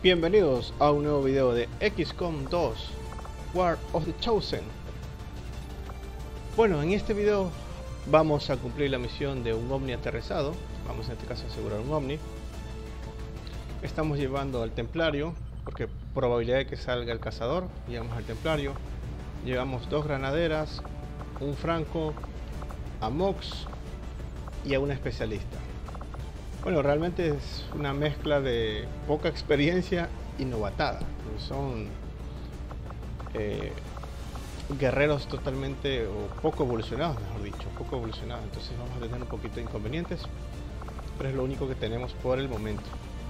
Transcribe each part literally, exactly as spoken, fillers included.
Bienvenidos a un nuevo video de X COM dos War of the Chosen. Bueno, en este video vamos a cumplir la misión de un ovni aterrizado. Vamos en este caso a asegurar un ovni. Estamos llevando al templario, porque probabilidad de que salga el cazador. Llevamos al templario. Llevamos dos granaderas, un franco, a Mox y a una especialista. Bueno, realmente es una mezcla de poca experiencia y novatada. Son eh, guerreros totalmente o poco evolucionados, mejor dicho, poco evolucionados. Entonces vamos a tener un poquito de inconvenientes, pero es lo único que tenemos por el momento.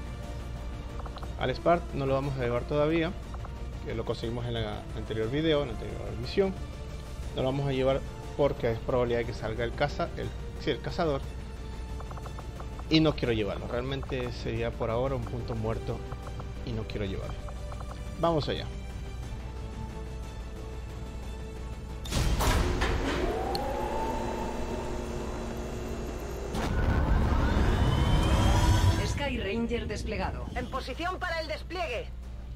Al Spart no lo vamos a llevar todavía, que lo conseguimos en el anterior video, en la anterior misión. No lo vamos a llevar porque es probabilidad de que salga el caza, el, sí, el cazador. Y no quiero llevarlo, realmente sería por ahora un punto muerto y no quiero llevarlo. Vamos allá. Sky Ranger desplegado. En posición para el despliegue.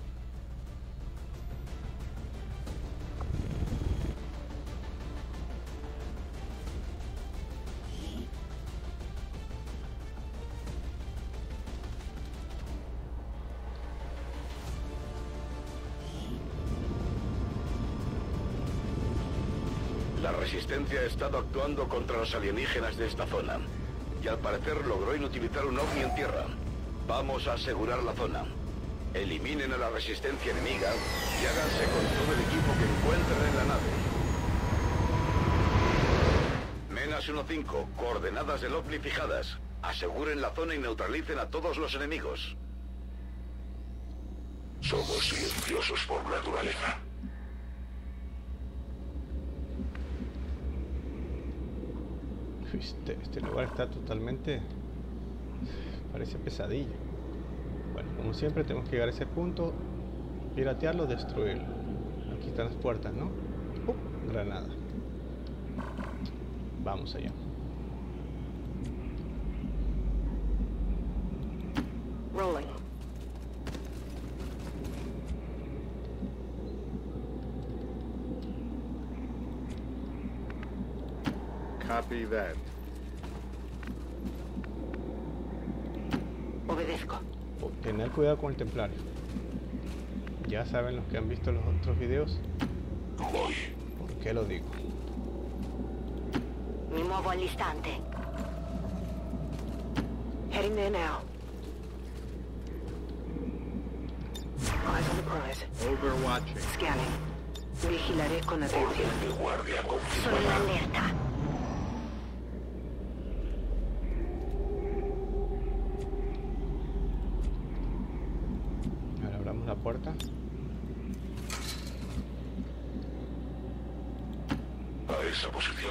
La resistencia ha estado actuando contra los alienígenas de esta zona y al parecer logró inutilizar un ovni en tierra. Vamos a asegurar la zona. Eliminen a la resistencia enemiga y háganse con todo el equipo que encuentren en la nave. Menas uno cinco, coordenadas del ovni fijadas. Aseguren la zona y neutralicen a todos los enemigos. Somos silenciosos por naturaleza. Este, este lugar está totalmente... parece pesadilla. Bueno, como siempre tenemos que llegar a ese punto, piratearlo, destruirlo. Aquí están las puertas, ¿no? Uh, granada. Vamos allá. Rolling. Copy that. Obedezco. Oh, tener cuidado con el templario. Ya saben los que han visto los otros videos por qué lo digo. Me muevo al instante. Heading there now. Eyes on the prize. Overwatching. Scanning. Vigilaré con atención. Soy en alerta. Ahora abramos la puerta. A esa posición.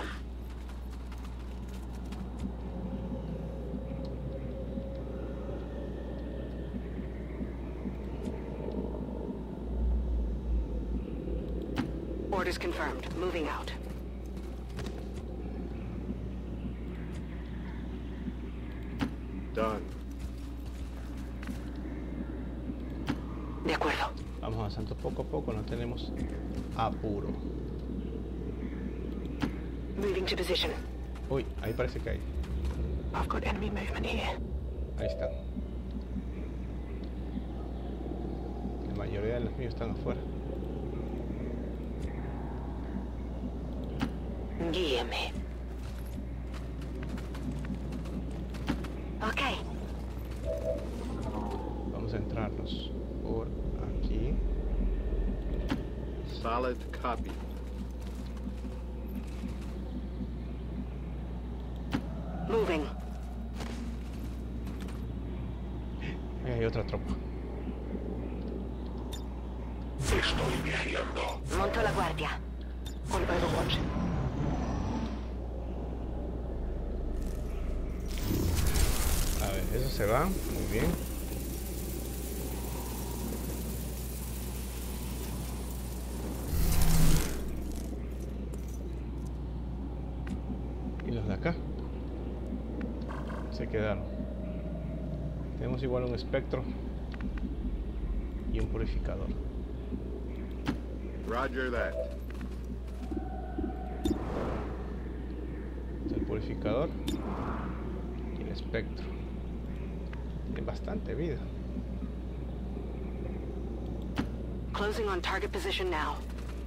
Orders confirmed. Moving out. Done. De acuerdo. Vamos avanzando poco a poco, no tenemos apuro. Moving to position. Uy, ahí parece que hay. I've got enemy movement here. Ahí están. La mayoría de los míos están afuera. Guíeme. Ok. Vamos a entrarnos por aquí. Solid copy. Moving. Ahí hay otra tropa. Estoy vigilando. Monto la guardia. On Overwatch. A ver, eso se va. Muy bien. Y los de acá se quedaron. Tenemos igual un espectro. y un purificador. Roger that. El purificador y el espectro. Tiene bastante vida. Closing on target position now.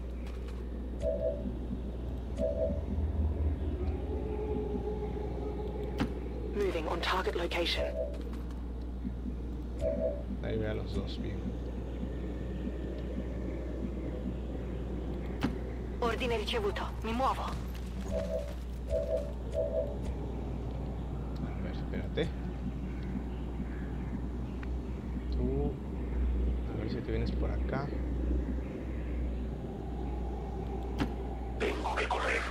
Moving on target location. Ahí ve a los dos bien. Ordine ricevuto. Mi muovo. A ver, espérate. Tú, a ver si te vienes por acá. Tengo que correr.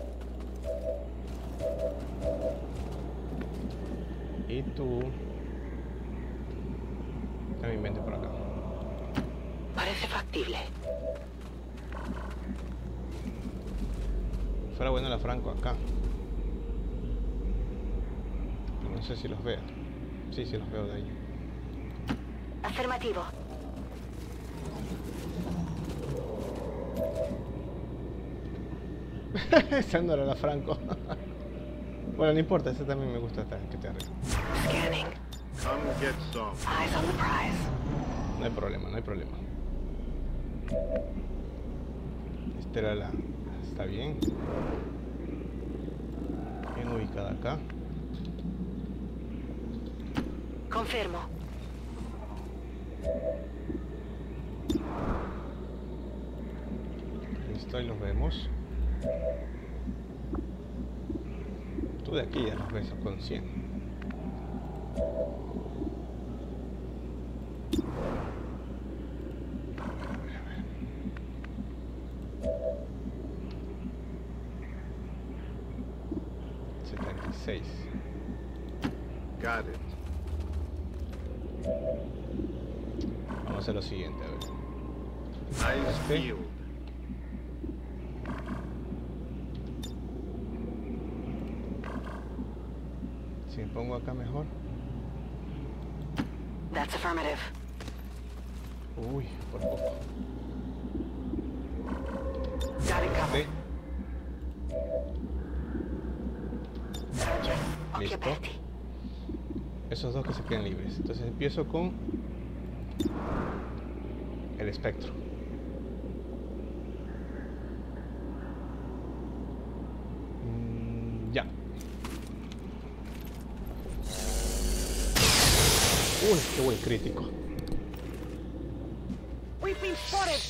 Y tú también vente por acá. Parece factible. Fuera bueno la Franco acá. Pero no sé si los veo. Sí, sí los veo de ahí. Afirmativo. Esa no era la Franco. Bueno, no importa, esa también me gusta que te arriba. Scanning. Come get some. Eyes on the prize. No hay problema, no hay problema. Esta era la... Está bien. Bien ubicada acá. Confirmo. Listo, ahí los vemos. Tú de aquí ya los ves con cien. setenta y seis. Got it. Vamos a hacer lo siguiente, a ver. Eyes Este. peeled. Si me pongo acá mejor. That's affirmative. Uy, por poco. Got it covered. Sí. Occhio Listo. aperti. Esos dos que se queden libres. Entonces empiezo con el espectro. Mm, ya. Uy, qué buen crítico. We've been spotted.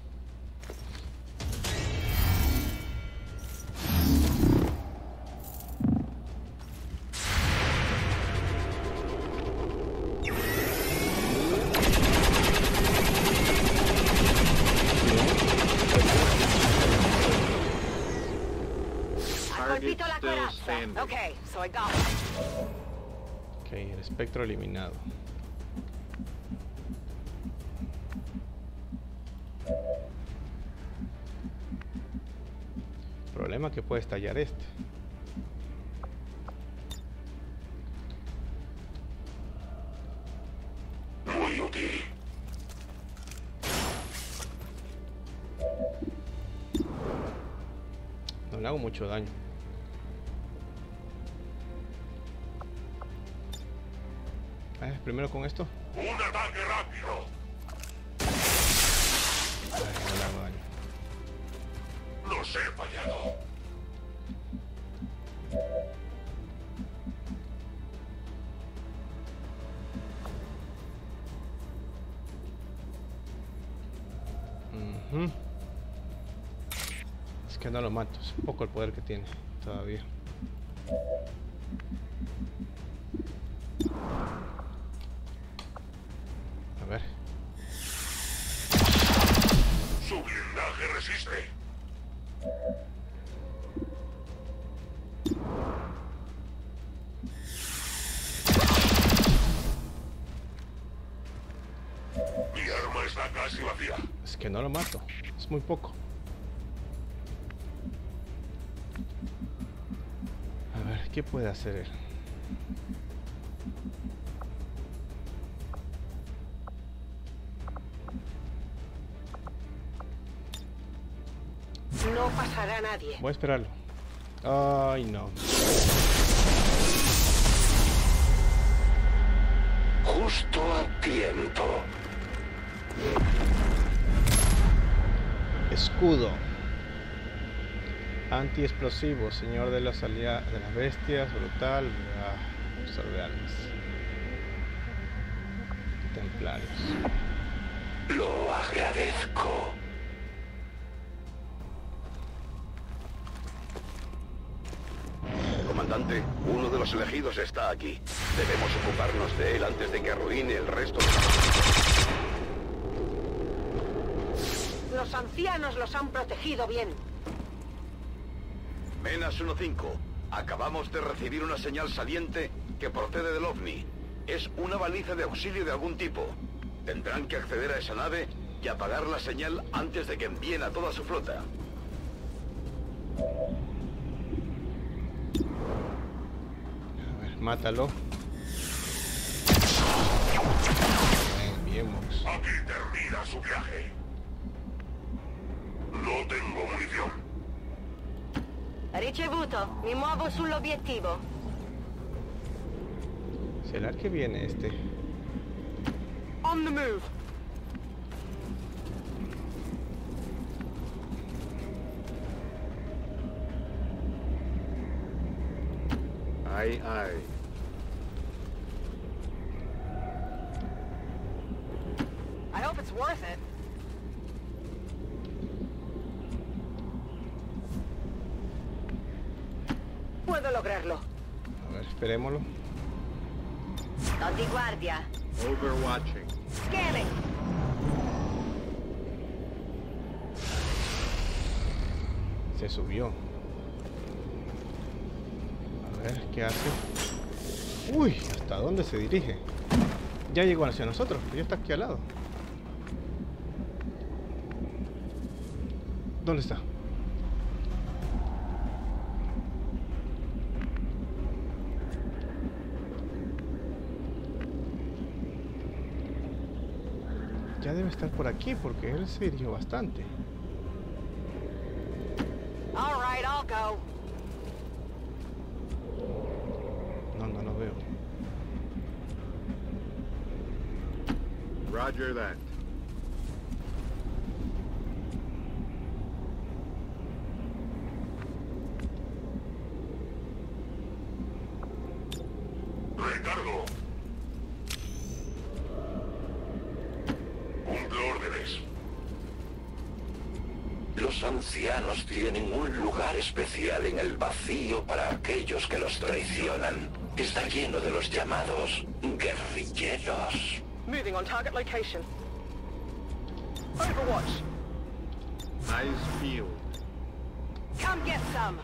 Target Colpito la still corazza. standing. Okay, so I got it. Ok, el espectro eliminado. Problema que puede estallar este. Muy útil. No le hago mucho daño. Ah, primero con esto. Un ataque rápido. Ay, no le hago daño. Los he fallado. Ujú. Es que no lo mato, es poco el poder que tiene todavía. A ver. Su blindaje resiste. Mi arma está casi vacía. Es que no lo mato, es muy poco. A ver, ¿qué puede hacer él? No pasará nadie. Voy a esperarlo. Ay, no. Justo a tiempo. Escudo. Antiexplosivo, señor de las alia de las bestias, brutal, ah, absorbe almas. Templarios. Lo agradezco. Comandante, uno de los elegidos está aquí. Debemos ocuparnos de él antes de que arruine el resto de la... Los ancianos los han protegido bien. Menas uno cinco. Acabamos de recibir una señal saliente que procede del OVNI. Es una baliza de auxilio de algún tipo. Tendrán que acceder a esa nave y apagar la señal antes de que envíen a toda su flota. A ver, mátalo. Bien, bien, Mox. Aquí termina su viaje. No tengo munición. Ricevuto, mi muovo sull'obiettivo. ¿Será que viene este? On the move. Aye, aye. I hope it's worth it. Puedo lograrlo. A ver, esperémoslo. Sto di guardia. Overwatching. Scanning. Se subió. A ver, ¿qué hace? Uy, ¿hasta dónde se dirige? Ya llegó hacia nosotros, ya está aquí al lado. ¿Dónde está? Ya debe estar por aquí porque él se dirigió bastante. All right, I'll go. No, no lo veo. Roger that. Recargo. Cumple órdenes. Los ancianos tienen un lugar especial en el vacío para aquellos que los traicionan. Está lleno de los llamados guerrilleros. Moving on target location. Overwatch. Eyes peeled. Come get some.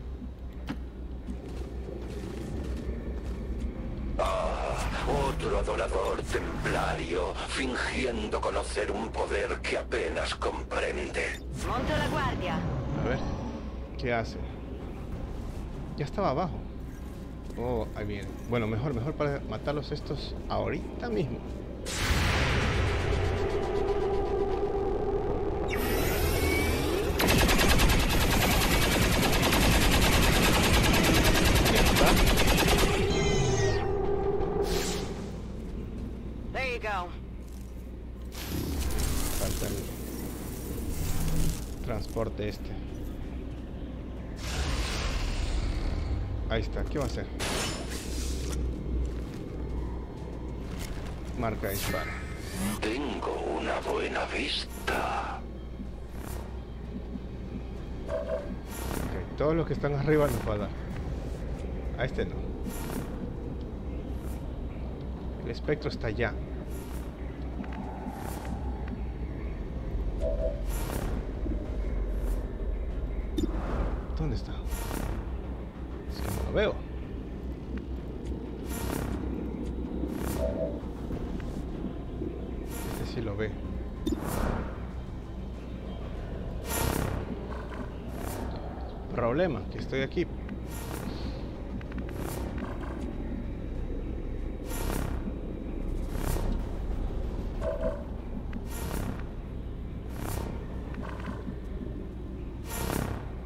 Otro adorador templario, fingiendo conocer un poder que apenas comprende. Monto la guardia. A ver, ¿qué hace? Ya estaba abajo. Oh, ahí viene. Bueno, mejor, mejor para matarlos estos ahorita mismo. Ya está. There you go. Falta el transporte este. Ahí está, ¿qué va a hacer? Marca disparo. Tengo una buena vista. Ok, todos los que están arriba nos va a dar. A este no. El espectro está allá. ¿Dónde está? Es que no lo veo. Este sí lo ve. Problema, que estoy aquí.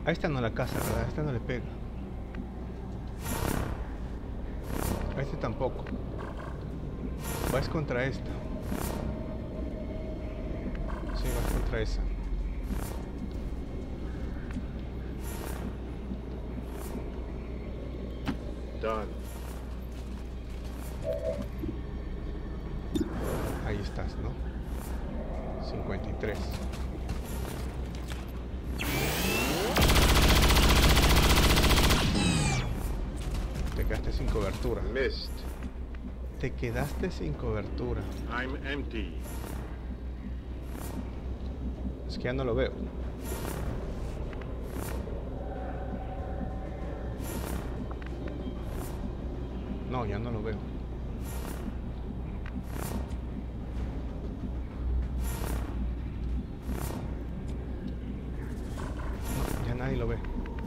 A esta no la caza, ¿verdad? A esta no le pega. A este tampoco. Vas contra esta. Sí, vas contra esa. Done. Ahí estás, ¿no? cincuenta y tres. Te quedaste sin cobertura. Missed. Te quedaste sin cobertura. I'm empty. Es que ya no lo veo. No, ya no lo veo. No, ya nadie lo ve.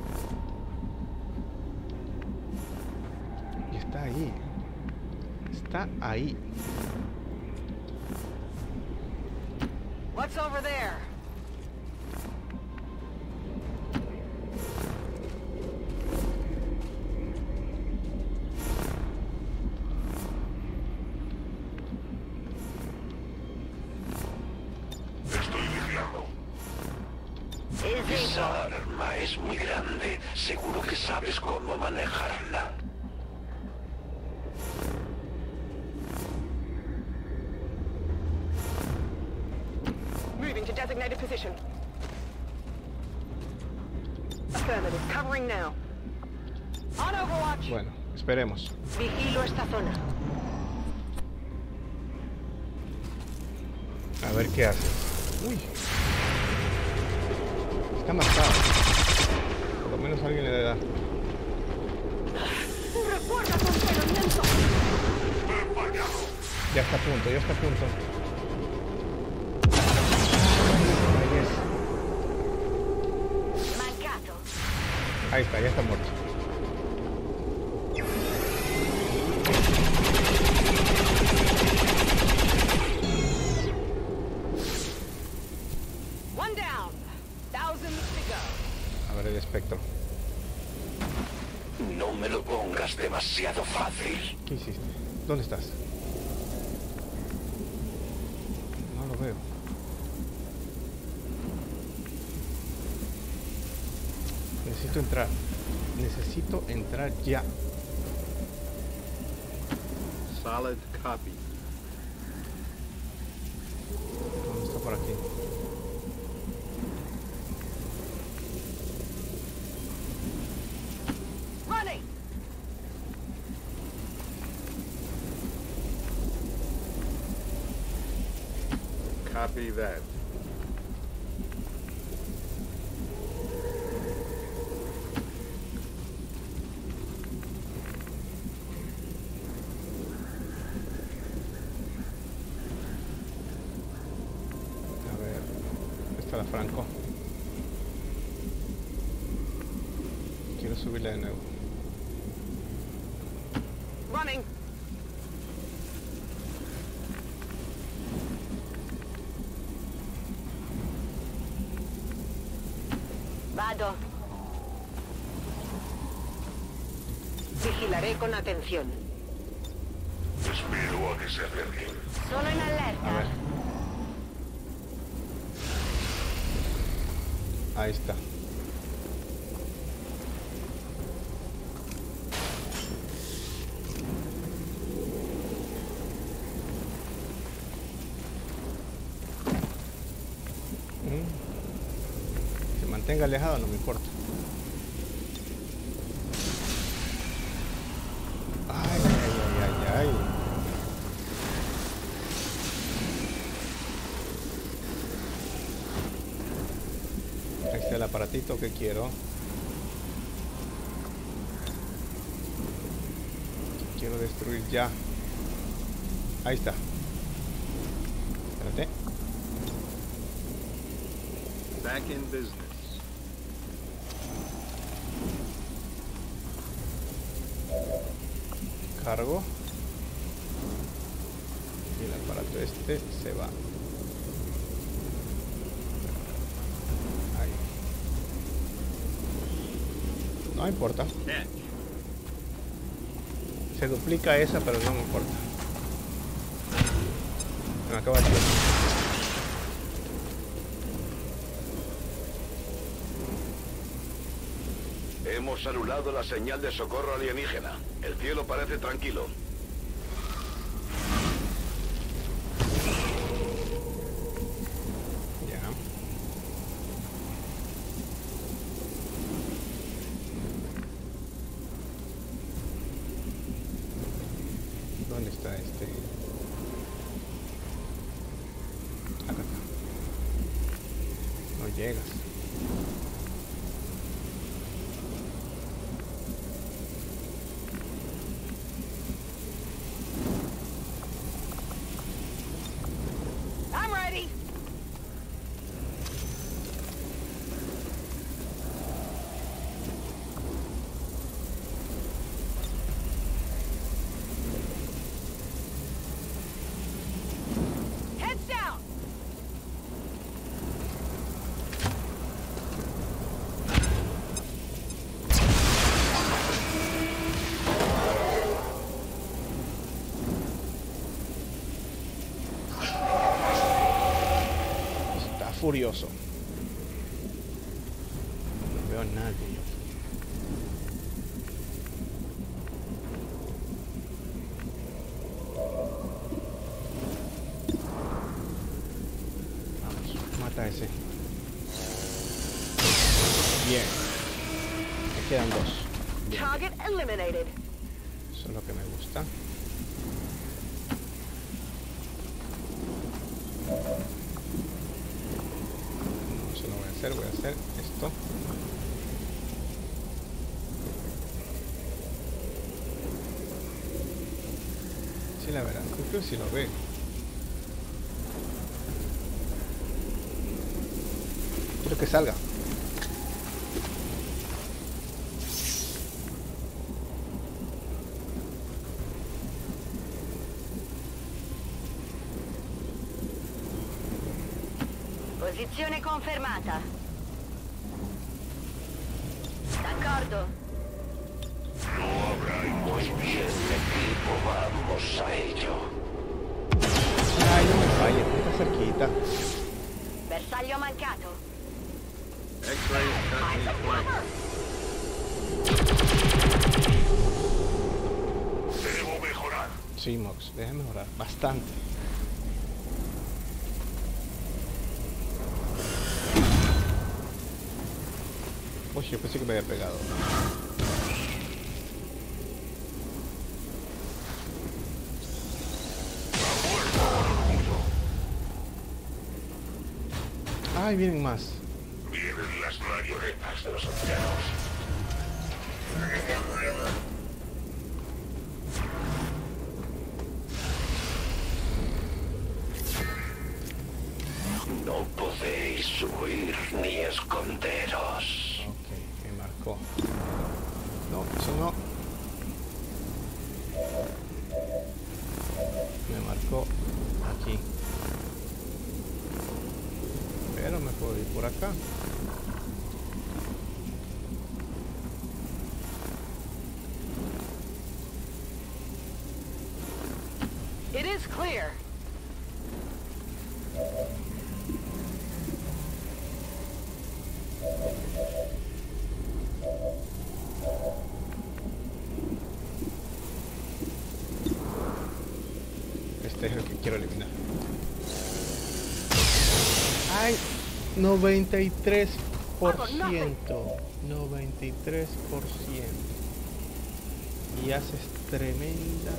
Y está ahí. Está ahí. What's over there? Esa arma es muy grande. Seguro que sabes cómo manejarla. Moving to designated position. Affirmative. Covering now. On Overwatch. Bueno, esperemos. Vigilo esta zona. A ver qué hace. Uy. Está marcado. Por lo menos alguien le da. Recuerda tu entrenamiento. Ya está a punto, ya está a punto. Ahí es. Mancato. Ahí está, ya está muerto. One down. Thousands to go. A ver el espectro. No me lo pongas demasiado fácil. ¿Qué hiciste? ¿Dónde estás? No lo veo. Necesito entrar. Necesito entrar ya. Solid copy. ¿Dónde está por aquí? Running. Copy that. A ver. Está la Franco. Quiero subirla de nuevo. Running. Vado. Vigilaré con atención. Espero a que se acerquen. Solo en A ver. alerta. Ahí está. Mm. Se mantenga alejado, no me importa. Ay, ay, ay, ay, ay. Ahí está el aparatito que quiero. Quiero destruir ya. Ahí está. Espérate. Back in business. Cargo. Y el aparato este se va. Ahí. No importa. Catch. Se duplica esa, pero no me importa. Se me acaba el tiempo. Hemos anulado la señal de socorro alienígena. El cielo parece tranquilo. Ya. ¿Dónde está este? Acá está. No llegas. I'm ready. Heads down. Está furioso. No veo a nadie. Vamos, mata a ese. Bien. Me quedan dos. Bien. Target eliminated. Eso es lo que me gusta. No, eso no voy a hacer, voy a hacer esto. Sí, la verdad, yo creo que sí lo ve. Quiero que salga. Posizione confermata. D'accordo. Ay, no me falles, está cerquita. Bersaglio mancato. X-ray cut me flank. Debo mejorar. Sí, Mox, deja mejorar bastante. Uy, yo pensé que me había pegado. Ay, vienen más. Vienen las marionetas de los ancianos. No podéis huir ni esconderos. Ok, me marcó. No, eso no. Me marcó aquí. Pero me puedo ir por acá. It is clear. Este es el que quiero eliminar. ¡Ay! noventa y tres por ciento. noventa y tres por ciento. Y haces tremenda.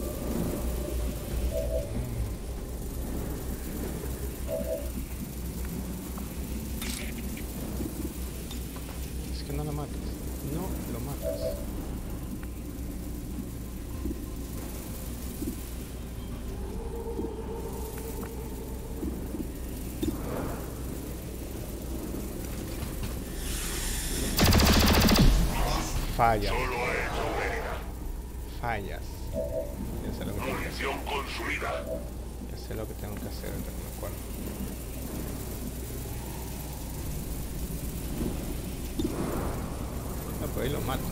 Es que no lo matas. No lo matas. Fallas. Fallas. Ya sé lo que tengo que hacer. consumida. Ya sé lo que tengo que hacer, no me acuerdo. No, pues ahí lo mato.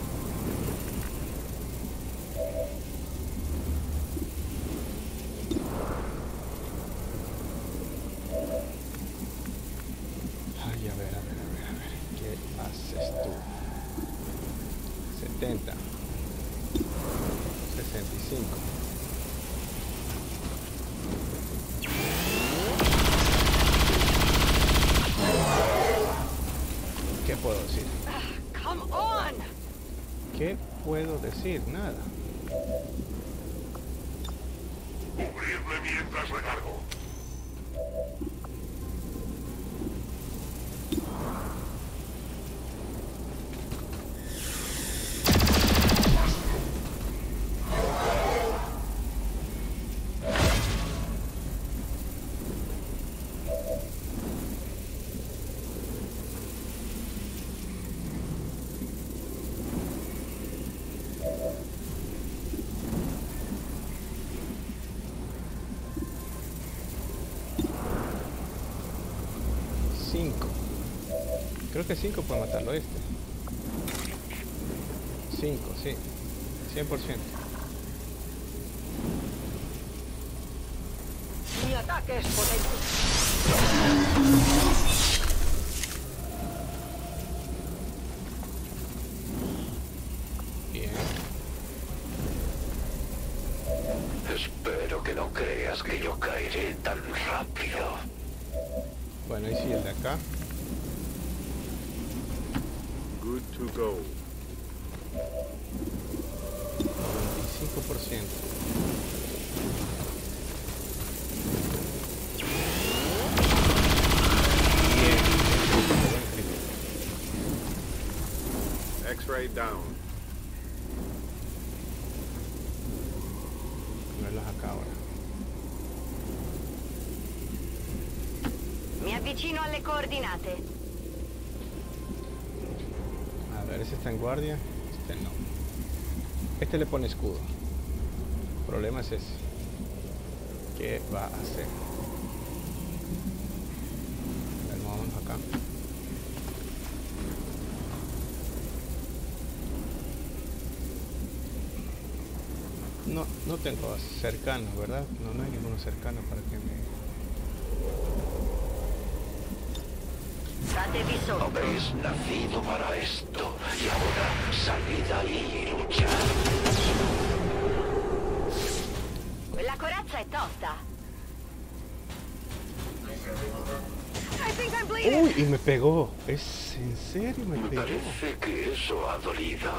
¿Qué puedo decir? Nada. Cubrirme mientras recargo. cinco. Creo que cinco puede matarlo este. cinco, sí. cien por ciento. Mi ataque es potente. Bien. Espero que no creas que yo caeré tan rápido. Bueno, y si el de acá. Good to go. noventa y cinco por ciento. Bien. Buen crítico. X-ray down. Ponerlos acá ahora. Mi avvicino alle coordinate. A ver, ese está en guardia. Este no. Este le pone escudo. El problema es ese. ¿Qué va a hacer? A ver, vamos acá. No, no tengo cercanos, ¿verdad? No, no hay ninguno cercano para que me... Datevi sotto. Habéis nacido para esto y ahora salid ahí y luchad. La corazza è tosta. I think I'm bleeding. ¡Uy! Y me pegó. ¿Es en serio? Me Me pegó. parece que eso ha dolido.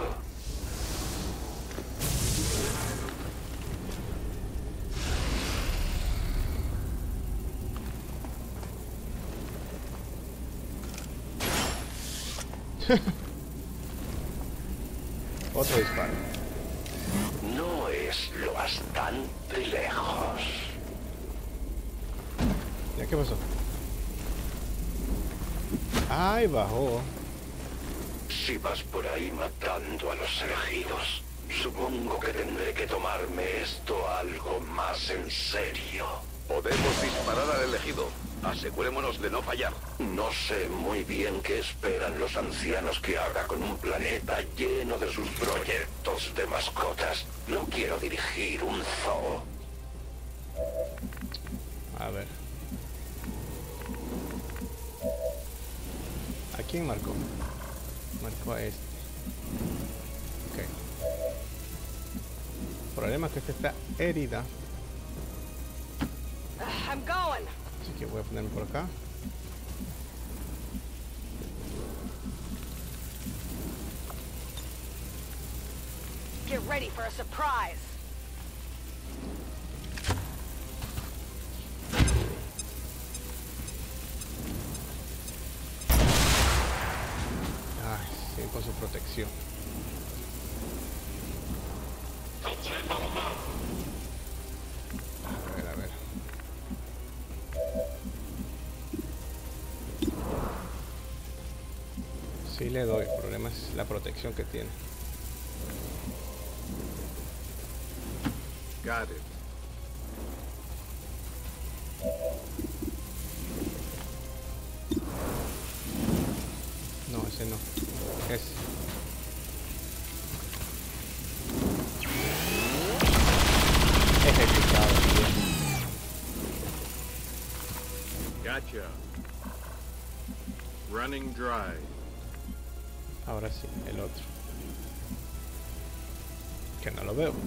Otro disparo. No es lo bastante lejos. ¿Ya qué pasó? ¡Ay, bajó! Si vas por ahí matando a los elegidos, supongo que tendré que tomarme esto algo más en serio. Podemos disparar al elegido. Asegurémonos de no fallar. No sé muy bien qué esperan los ancianos que haga con un planeta lleno de sus proyectos de mascotas. No quiero dirigir un zoo. A ver. ¿A quién marcó? Marcó a este. Ok. El problema es que esta está herida. Ugh, I'm going. Así que voy a ponerme por acá. Get ready for a surprise. Ay, sí, con su protección. A ver, a ver. Sí le doy, el problema es la protección que tiene. Got it. No, ese no. Ese. Ejecutado, bien. Gotcha. Running dry. Ahora sí, el otro. Que no lo veo.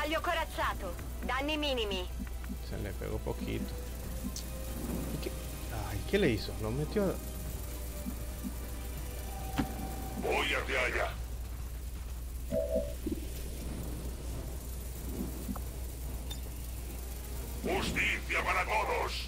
Bersaglio corazzato. Danni minimi. Se le pegó poquito. ¿Y qué? Ay, ¿qué le hizo? Lo metió... Voy hacia allá. Justicia para todos.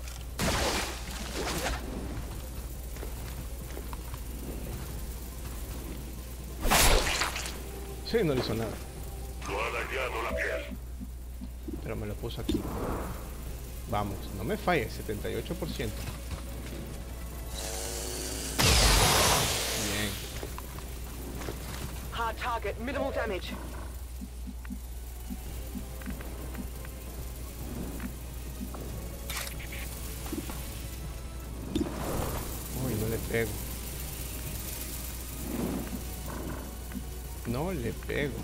Sí, no le hizo nada. Lo ha dañado la piel. Pero me lo puso aquí. Vamos, no me falle, setenta y ocho por ciento. Bien. Hard target, minimal damage. Uy, no le pego. No le pego.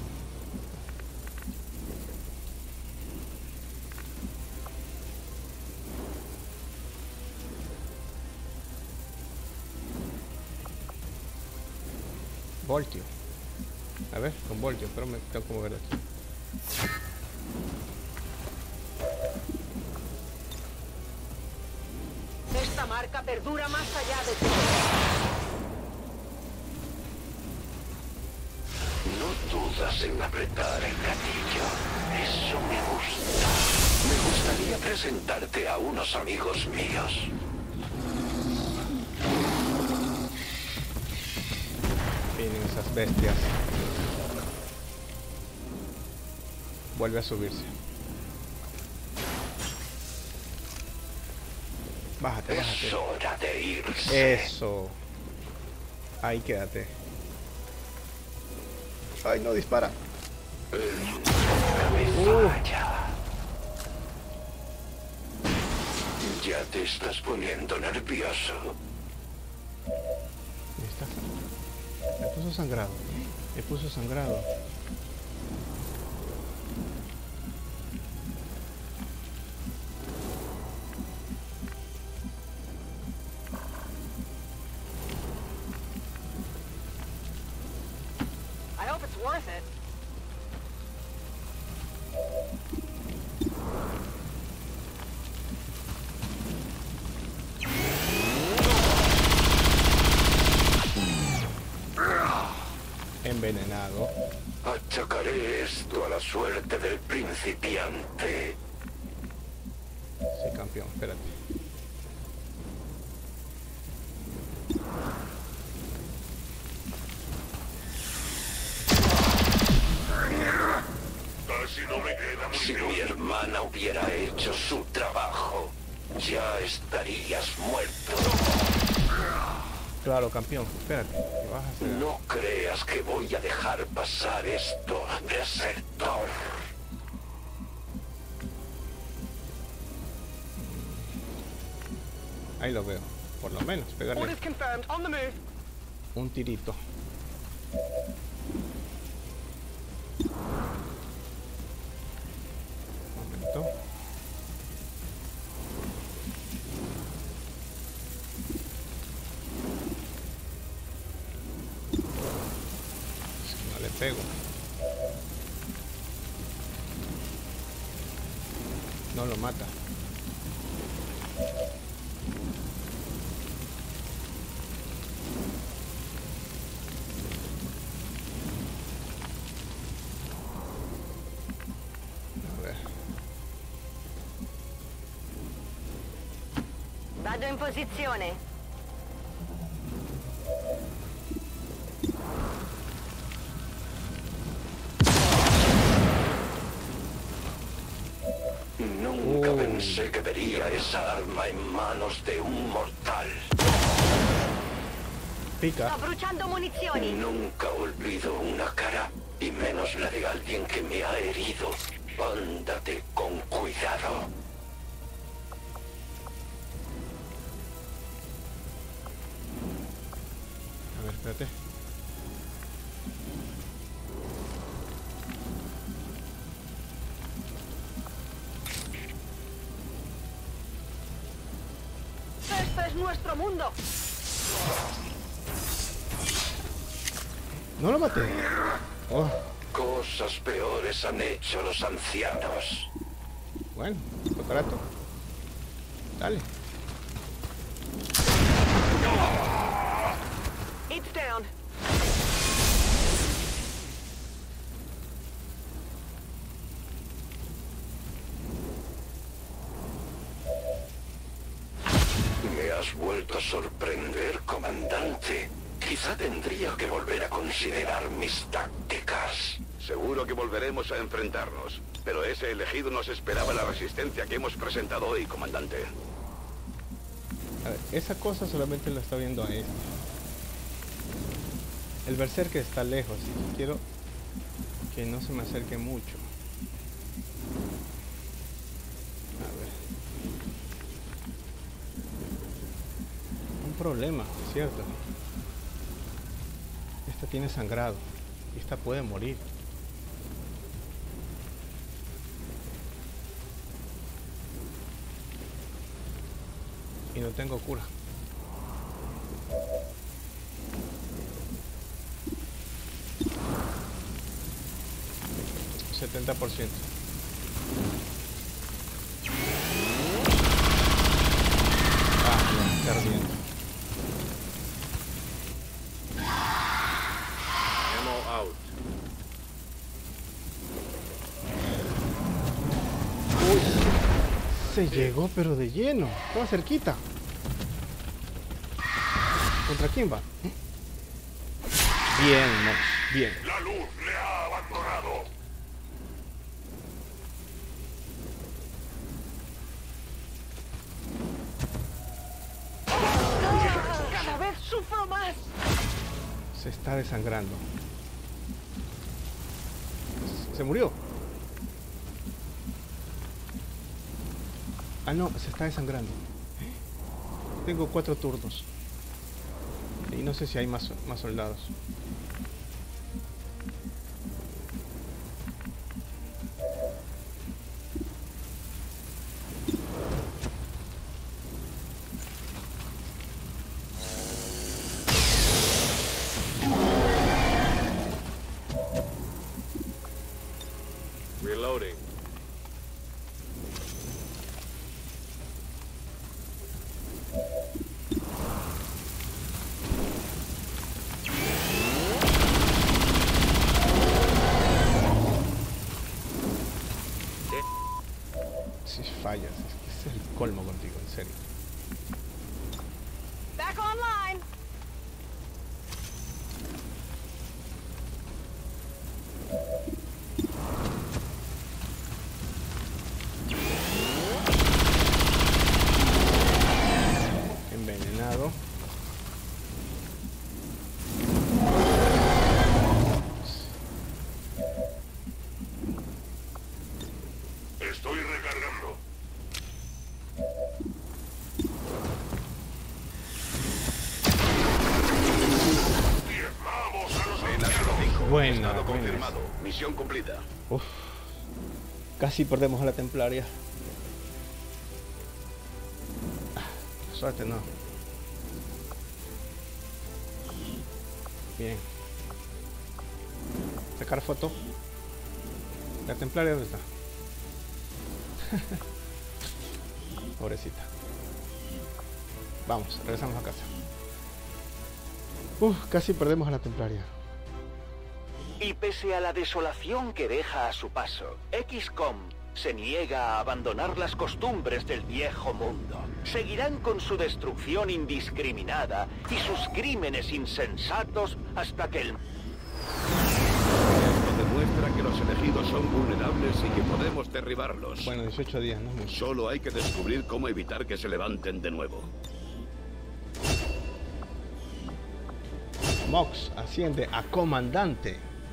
Voltio. A ver, con voltio, pero me tengo que mover aquí. Esta marca perdura más allá de ti. No dudas en apretar el gatillo. Eso me gusta. Me gustaría presentarte a unos amigos míos. Vienen esas bestias. Vuelve a subirse. Bájate, Es bájate. hora de irse. Eso. Ahí quédate. Ay, no dispara. Me falla. Ya te estás poniendo nervioso. Me está... Me puso sangrado. Me puso sangrado. I hope it's worth it. Envenenado. Achacaré esto a la suerte del principiante. Sí, campeón, espérate. Casi no me queda Si munición. mi hermana hubiera hecho su trabajo, ya estarías muerto. Claro, campeón, espérate. ¿Qué vas a hacer? No creas que voy a dejar pasar esto, desertor. Ahí lo veo. Por lo menos, pegarle Orders confirmed. On the move. un tirito. Un momento. Es que no le pego. No lo mata. A ver. Vado in posizione. Nunca Oh. pensé que vería esa arma en manos de un mortal. Pica. Sto bruciando munizioni. Nunca olvido una cara, y menos la de alguien que me ha herido. Ándate con cuidado. A ver, espérate. Este es nuestro mundo. No lo maté. Oh, Cosas peores han hecho los ancianos. Bueno, fue barato. Dale. It's down. Me has vuelto a sorprender, comandante. Quizá tendría que volver a considerar mis tácticas. Seguro que volveremos a enfrentarnos, pero ese elegido nos esperaba la resistencia que hemos presentado hoy, comandante. A ver, esa cosa solamente lo está viendo a este. El berserker está lejos y quiero que no se me acerque mucho. A ver. Un problema, ¿cierto? Esta tiene sangrado y esta puede morir. Y no tengo cura. setenta por ciento. Ah, no, está ardiendo. Ammo out. Uy, se llegó pero de lleno. Estaba cerquita. ¿Contra quién va? Bien, Mox, bien. La luz le ha abandonado. Cada vez sufro más. Se está desangrando. Se murió. Ah, no, se está desangrando. Tengo cuatro turnos. Y no sé si hay más, más soldados. Reloading. Si fallas, es que es el colmo contigo, en serio. Back online. Envenenado. Estoy recargando. Diezmamos a los ancianos. Buena, Estado buena. confirmado. Misión cumplida. Uf, casi perdemos a la templaria. Ah, suerte, no. Bien. Sacar foto. ¿La templaria dónde está? Pobrecita. Vamos, regresamos a casa. Uf, casi perdemos a la templaria. Y pese a la desolación que deja a su paso, equis com se niega a abandonar las costumbres del viejo mundo. Seguirán con su destrucción indiscriminada y sus crímenes insensatos hasta que el... Esto demuestra que los elegidos son vulnerables y que podemos derribarlos. Bueno, dieciocho días, no es mucho. Solo hay que descubrir cómo evitar que se levanten de nuevo. Mox asciende a comandante.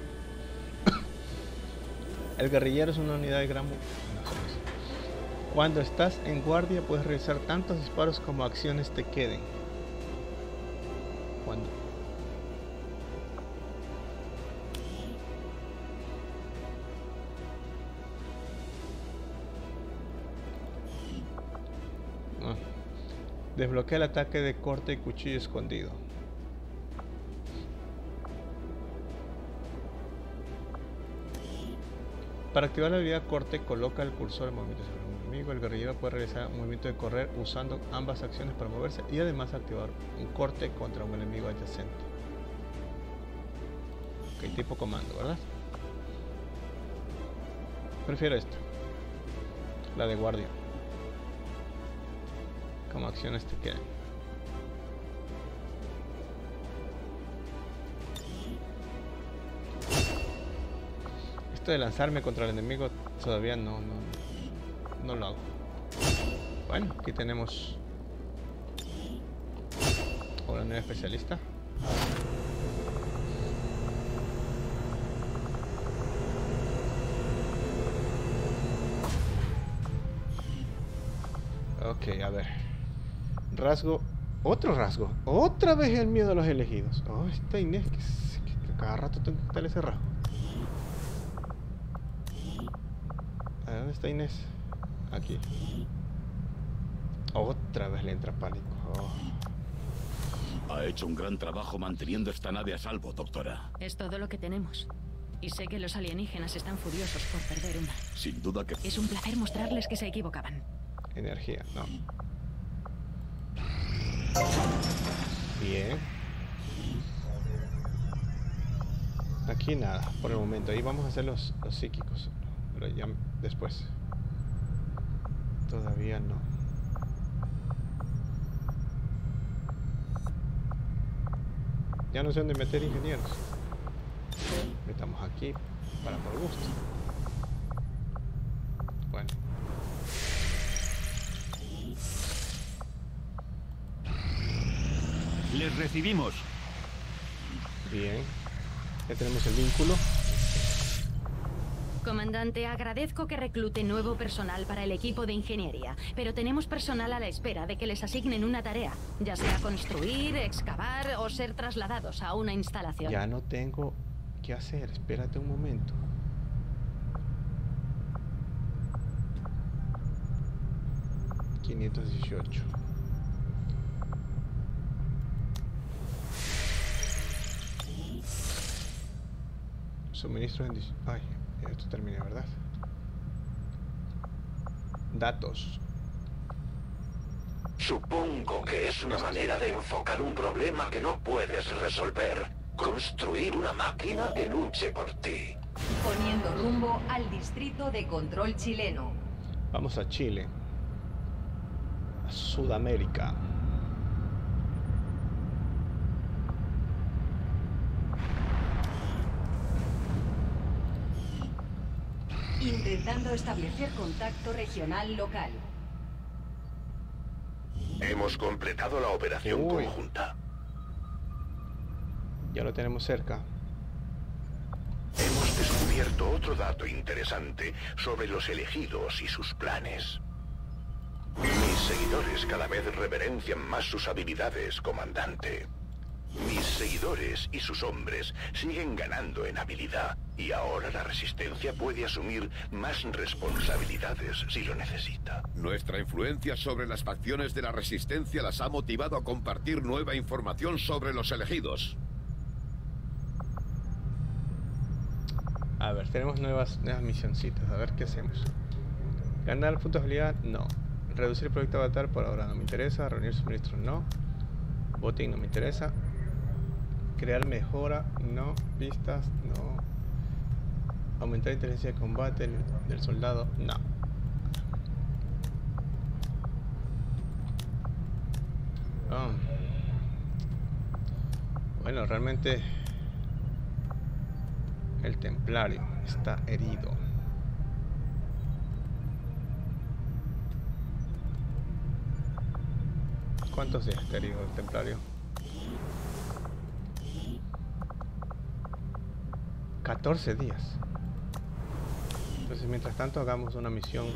El guerrillero es una unidad de gran... no sé. Cuando estás en guardia puedes realizar tantos disparos como acciones te queden. ¿Cuándo? Ah. Desbloquea el ataque de corte y cuchillo escondido. Para activar la habilidad corte, coloca el cursor en movimiento sobre un enemigo. El guerrillero puede realizar un movimiento de correr usando ambas acciones para moverse y además activar un corte contra un enemigo adyacente. Ok, tipo comando, ¿verdad? Prefiero esta, la de guardia. Como acciones te quedan. Esto de lanzarme contra el enemigo todavía no, no, no lo hago. Bueno, aquí tenemos una nueva especialista. Ok, a ver. Rasgo. Otro rasgo. Otra vez el miedo a los elegidos. Oh, esta Inés que, que, que cada rato tengo que quitarle ese rasgo. ¿A dónde está Inés? Aquí. Otra vez le entra pánico. Oh. Ha hecho un gran trabajo manteniendo esta nave a salvo, doctora. Es todo lo que tenemos. Y sé que los alienígenas están furiosos por perder una. Sin duda que... Es un placer mostrarles que se equivocaban. Energía, no. Bien. Aquí nada, por el momento. Ahí vamos a hacer los, los psíquicos. Pero ya después. Todavía no. Ya no sé dónde meter ingenieros. Estamos aquí para por gusto. Bueno. Les recibimos. Bien. Ya tenemos el vínculo. Comandante, agradezco que reclute nuevo personal para el equipo de ingeniería, pero tenemos personal a la espera de que les asignen una tarea, ya sea construir, excavar o ser trasladados a una instalación. Ya no tengo qué hacer, espérate un momento. quinientos dieciocho. Suministros en... Ay, esto termina, ¿verdad? Datos. Supongo que es una manera de enfocar un problema que no puedes resolver. Construir una máquina que luche por ti. Poniendo rumbo al distrito de control chileno. Vamos a Chile. A Sudamérica. Intentando establecer contacto regional local. Hemos completado la operación Uy. conjunta. Ya lo tenemos cerca. Hemos descubierto otro dato interesante sobre los elegidos y sus planes. Mis seguidores cada vez reverencian más sus habilidades, comandante. Mis seguidores y sus hombres siguen ganando en habilidad y ahora la Resistencia puede asumir más responsabilidades si lo necesita. Nuestra influencia sobre las facciones de la Resistencia las ha motivado a compartir nueva información sobre los elegidos. A ver, tenemos nuevas, nuevas misioncitas. A ver qué hacemos. Ganar puntos de habilidad, no. Reducir el proyecto avatar, por ahora no me interesa. Reunir suministros, no. Botín no me interesa. Crear mejora, no. Pistas, no. Aumentar la inteligencia de combate del soldado, no. Oh. Bueno, realmente el templario está herido. ¿Cuántos días está herido el templario? catorce días. Entonces, mientras tanto, hagamos una misión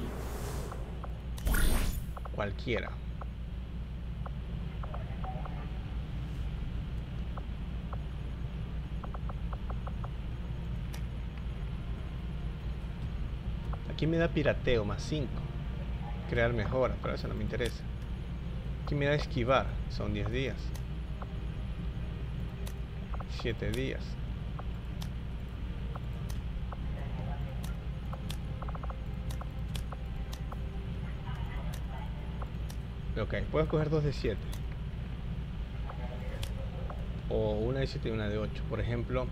cualquiera. Aquí me da pirateo más cinco. Crear mejoras, pero eso no me interesa. Aquí me da esquivar, son diez días. siete días. Ok, puedo escoger dos de siete. O una de siete y una de ocho. Por ejemplo.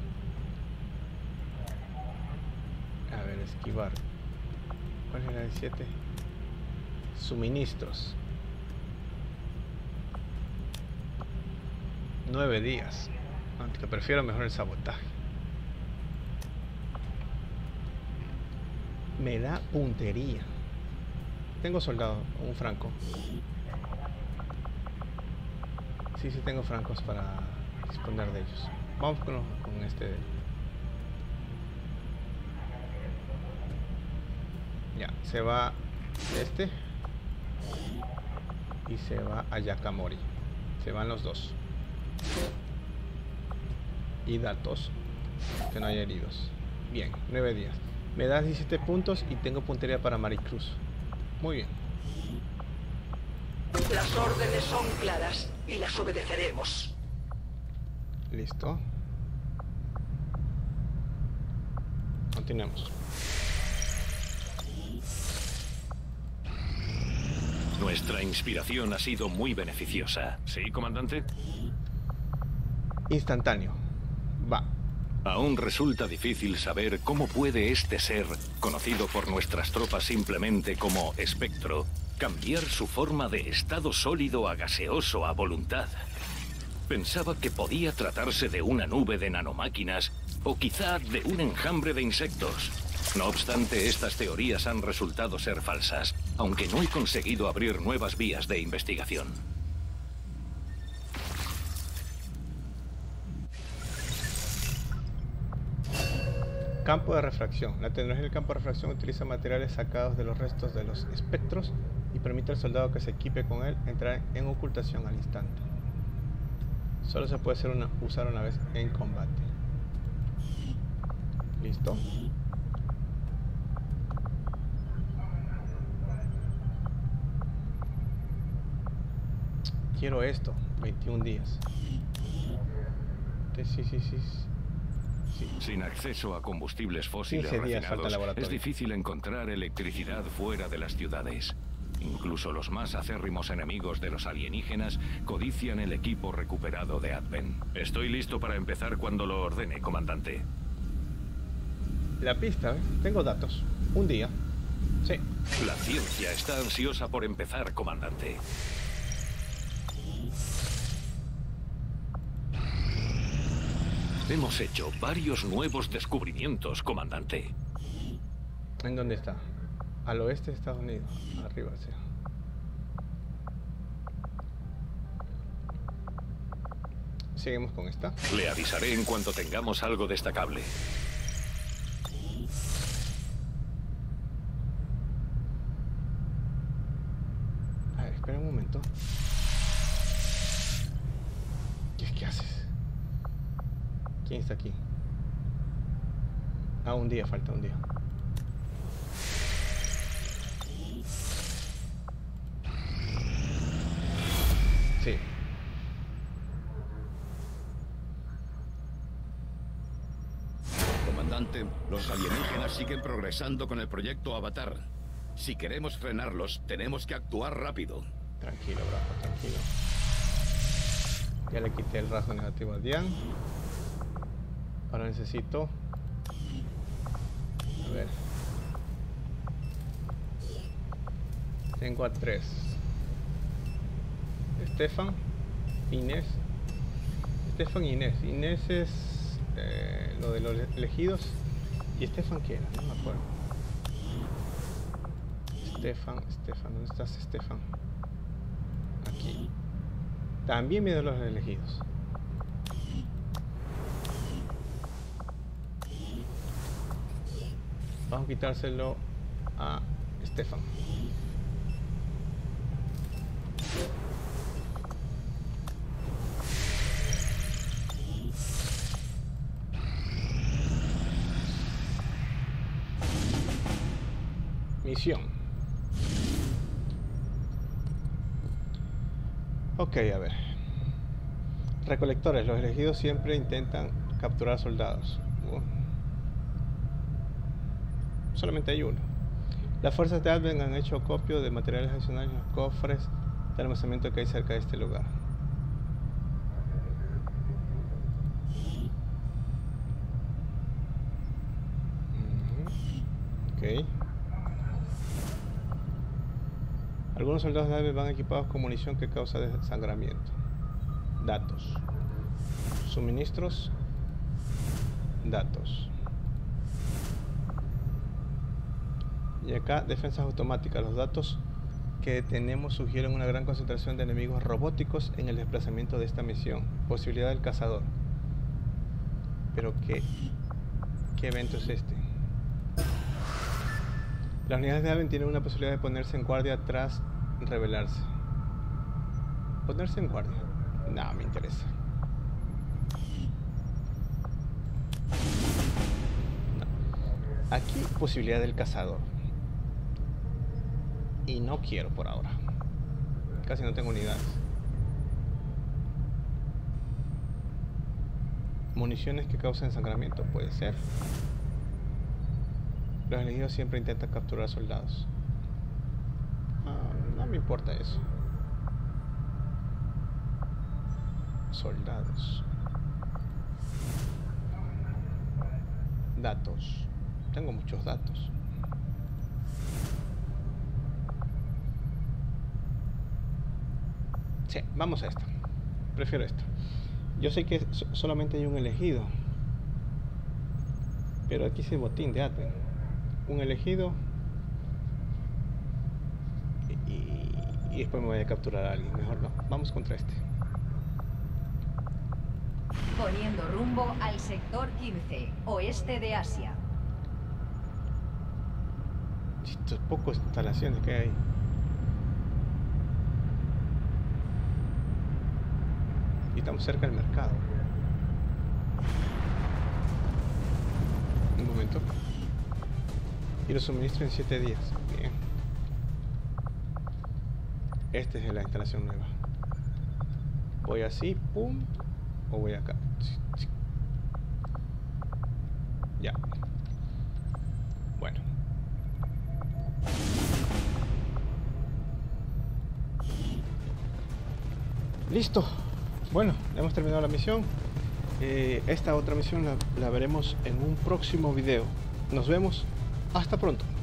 A ver, esquivar. ¿Cuál es la de siete? Suministros. nueve días. Aunque prefiero mejor el sabotaje. Me da puntería. Tengo soldado, un franco. Sí, sí tengo francos para disponer de ellos. Vamos con, con este. Ya, se va este. Y se va a Yakamori. Se van los dos. Y datos. Que no haya heridos. Bien, nueve días. Me da diecisiete puntos y tengo puntería para Maricruz. Muy bien. Las órdenes son claras y las obedeceremos. Listo. Continuemos. Nuestra inspiración ha sido muy beneficiosa. ¿Sí, comandante? Instantáneo. Va. Aún resulta difícil saber cómo puede este ser, conocido por nuestras tropas simplemente como espectro, cambiar su forma de estado sólido a gaseoso a voluntad. Pensaba que podía tratarse de una nube de nanomáquinas o quizá de un enjambre de insectos. No obstante, estas teorías han resultado ser falsas, aunque no he conseguido abrir nuevas vías de investigación. Campo de refracción. La tecnología del campo de refracción utiliza materiales sacados de los restos de los espectros y permite al soldado que se equipe con él entrar en ocultación al instante. Solo se puede hacer una, usar una vez en combate. ¿Listo? Quiero esto. veintiún días. Sí, sí, sí, sí. Sí. Sin acceso a combustibles fósiles refinados, es difícil encontrar electricidad fuera de las ciudades. Incluso los más acérrimos enemigos de los alienígenas codician el equipo recuperado de Advent. Estoy listo para empezar cuando lo ordene, comandante. La pista, ¿eh? Tengo datos. Un día. Sí. La ciencia está ansiosa por empezar, comandante. Hemos hecho varios nuevos descubrimientos, comandante. ¿En dónde está? Al oeste de Estados Unidos. Arriba, sí. Seguimos con esta. Le avisaré en cuanto tengamos algo destacable. A ver, espera un momento. ¿Qué, qué haces? ¿Quién está aquí? Ah, un día, falta un día. Sí. Comandante, los alienígenas siguen progresando con el proyecto Avatar. Si queremos frenarlos, tenemos que actuar rápido. Tranquilo, Braco, tranquilo. Ya le quité el rasgo negativo a Diane. Ahora necesito... A ver. Tengo a tres. Estefan, Inés. Estefan y Inés. Inés es eh, lo de los elegidos. ¿Y Estefan qué era? No me acuerdo. Estefan, Estefan. ¿Dónde estás, Estefan? Aquí. También viene de los elegidos. Vamos a quitárselo a Estefan. Misión. Ok, a ver. Recolectores. Los elegidos siempre intentan capturar soldados. Uh. Solamente hay uno. Las fuerzas de Advent han hecho acopio de materiales adicionales en los cofres del almacenamiento que hay cerca de este lugar. Ok. Algunos soldados naves van equipados con munición que causa desangramiento. Datos. Suministros. Datos. Y acá, defensas automáticas. Los datos que tenemos sugieren una gran concentración de enemigos robóticos en el desplazamiento de esta misión. Posibilidad del cazador. Pero ¿qué, qué evento es este? Las unidades de Haven tienen una posibilidad de ponerse en guardia tras rebelarse. ¿Ponerse en guardia? No, me interesa. No. Aquí, posibilidad del cazador. Y no quiero por ahora. Casi no tengo unidades. Municiones que causan sangramiento, puede ser. Los elegidos siempre intentan capturar soldados. Ah, no me importa eso. Soldados. Datos. Tengo muchos datos. Sí, vamos a esta. Prefiero esta. Yo sé que so- solamente hay un elegido. Pero aquí dice botín de Advent. Un elegido. Y, y después me voy a capturar a alguien. Mejor no. Vamos contra este. Poniendo rumbo al sector quince, oeste de Asia. Estos pocos instalaciones que hay. Y estamos cerca del mercado. Un momento. Y lo suministro en siete días. Bien. Esta es la instalación nueva. Voy así, pum. O voy acá. Ya. Bueno. Listo. Bueno, hemos terminado la misión. Eh, esta otra misión la, la veremos en un próximo video. Nos vemos. Hasta pronto.